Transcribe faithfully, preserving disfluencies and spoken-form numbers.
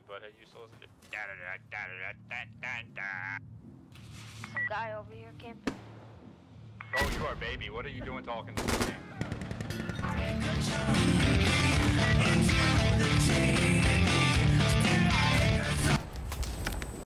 butthead, you supposed to da da da da da da da da. Some guy over here camping. Oh, you are, baby. What are you doing talking to me?